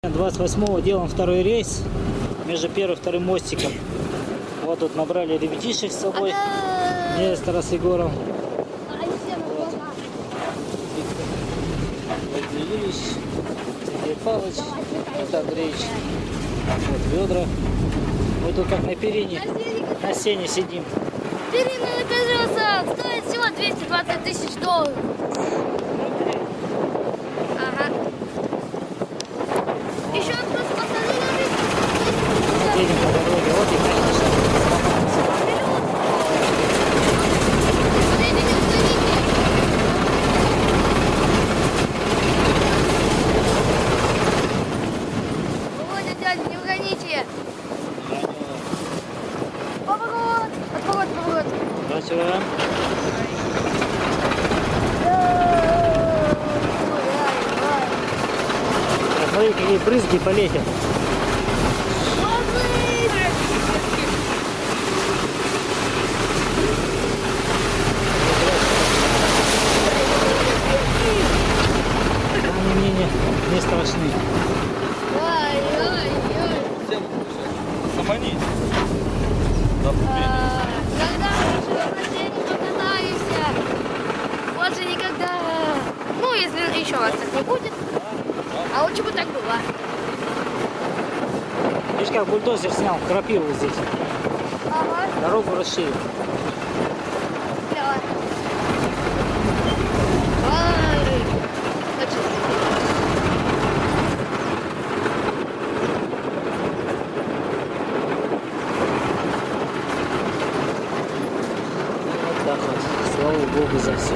28-го делаем второй рейс между первым и вторым мостиком. Вот тут набрали ребятишек с собой. Нестора с Егором. Вот. Владимир Юрьевич, Сергей Павлович, это Андреевич. Вот ведра. Мы тут как на перине, на сене сидим. Перина накажется, стоит всего 220 тысяч долларов. Ага. Еще просто посмотри на рынок. Едем по дороге, вот и конечно. Володя, дядя, не угоните. Поворот, поворот. Поворачиваем. Смотри, какие брызги полетят. Они не страшны. Замани. Когда уже на сене покатаешься, больше никогда. Ну, если еще раз так не будет. А лучше бы так было. Видишь, как бульдозер снял крапиву здесь. Ага. Дорогу расширил. Давай. Ай. Очень. Вот так вот. Слава Богу за все.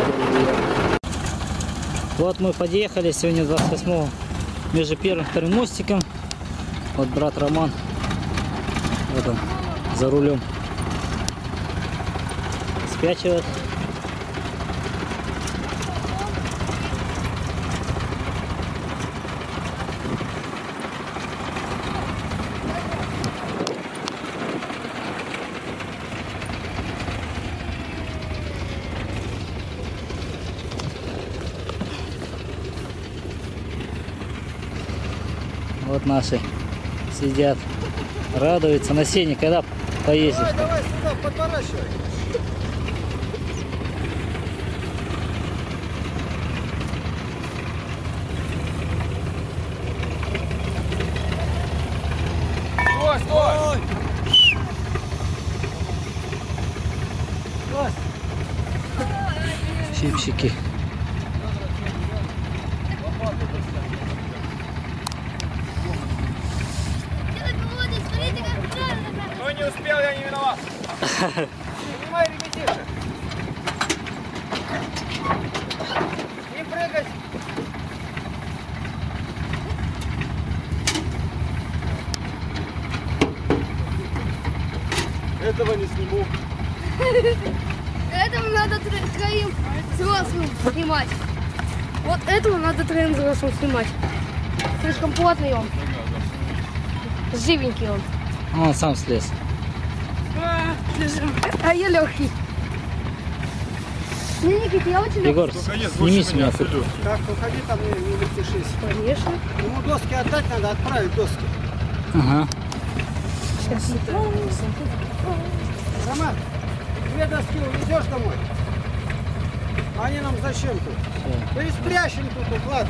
Вот мы подъехали сегодня 28-го между первым и вторым мостиком. Вот брат Роман. Вот он за рулем. Спячивает. Вот наши сидят, радуются на сене, когда поездишь. Давай сюда, подворачивай. Стой! Щипчики. Володя, смотрите, как правильно. Ну не успел, я не виноват. Снимай ребятишек. Не прыгать. Этого не сниму. Этому надо троим взрослым снимать. Вот этому надо троим взрослым снимать. Слишком плотный он. Живенький он. Он сам слез. А я легкий. Не, Никита, я очень Егор, Конец, сними больше с меня меня тут. Так, уходи, там не летишись. Конечно. Ему доски отдать надо, отправить доски. Ага. Сейчас Роман, 2 доски увезешь домой? Они нам зачем тут? Да и спрячем тут, ладно.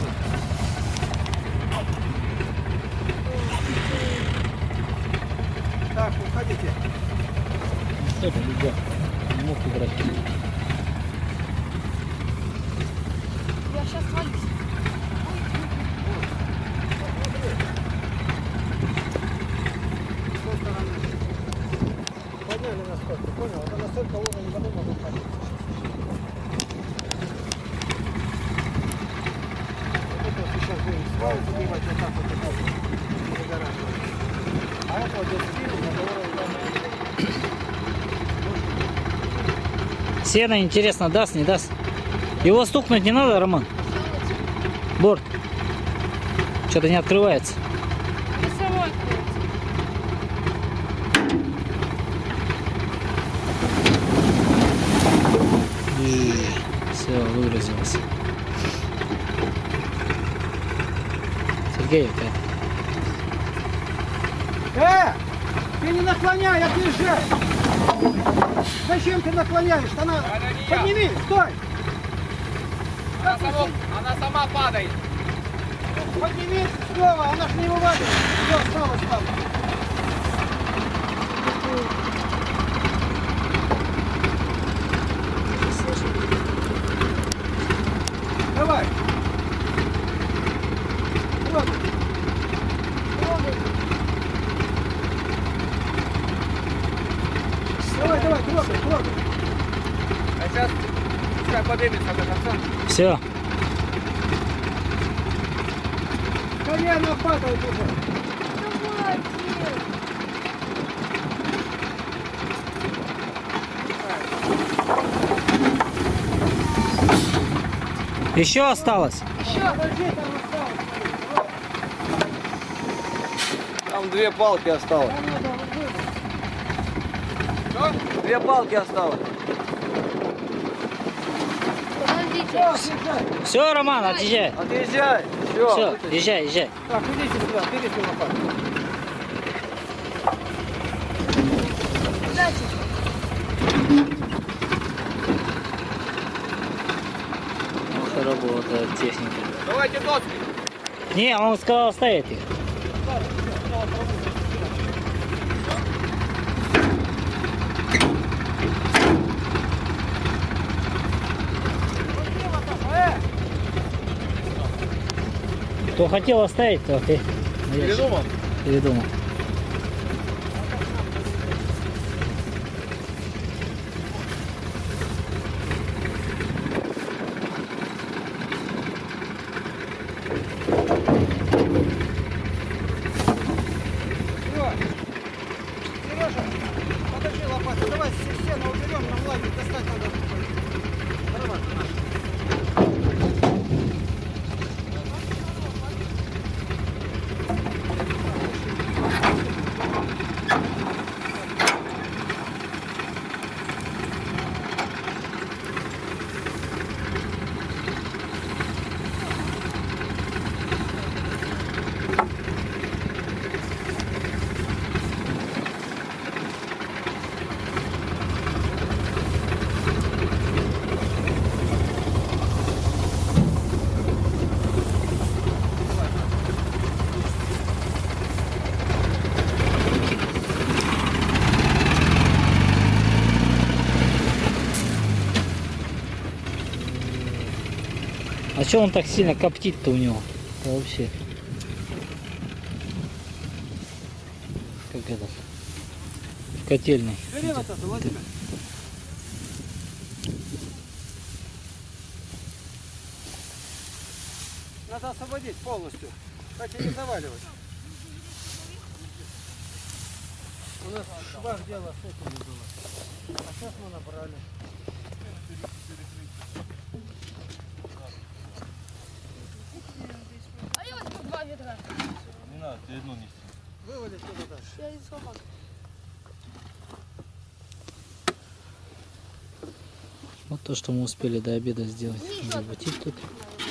Так, уходите. Это нельзя. Не мог играть. Я сейчас свалюсь. С той стороны. Подняли настолько, понял? Это настолько уровень воды могу ходить. Вот это сейчас будем свал забивать вот так вот. Загораживать. А это вот здесь фильм, это уровень воды. Сено, интересно, даст, не даст? Его стукнуть не надо, Роман? Борт. Что-то не открывается. Все, выгрузилось. Сергеевка. Ты не наклоняй, отъезжай! Зачем ты наклоняешь? Она... Подними, стой! Она сама падает. Подними снова, она ж не выводит. Все, снова стала. Давай. Трогай. Давай, давай, трогай, трогай. А сейчас пускай поднимется до конца. Все. Колено падает уже. Еще осталось. Подожди, там осталось. Там 2 палки осталось. Там надо Что? 2 палки осталось. Подождите. Все, Роман, отъезжай. Отъезжай. Все. Все, езжай, езжай. Так, идите сюда, берите лопату. Плохо работает техника. Давайте доски. Не, он сказал оставить их. Кто хотел оставить, то ты Передумал? передумал. Сережа, подожди лопату, давай стену уберем, нам лагерь достать надо. Нормально. А что он так сильно коптит-то у него? Это вообще. Как этот. Котельный. Бери вот это, Владимир. Надо освободить полностью. Кстати, не заваливать. У нас швах дело с этим не было. А сейчас мы набрали. А я возьму 2 ведра. Не надо, ты одну нести. Вывалить туда дальше. Я из лопаты. Вот то, что мы успели до обеда сделать. Забутить тут.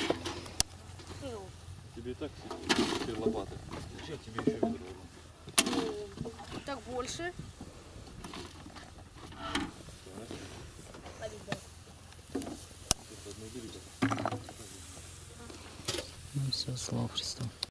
Тебе и так теперь лопата. Зачем тебе еще ведро? Так больше. Ну все, слава Христу.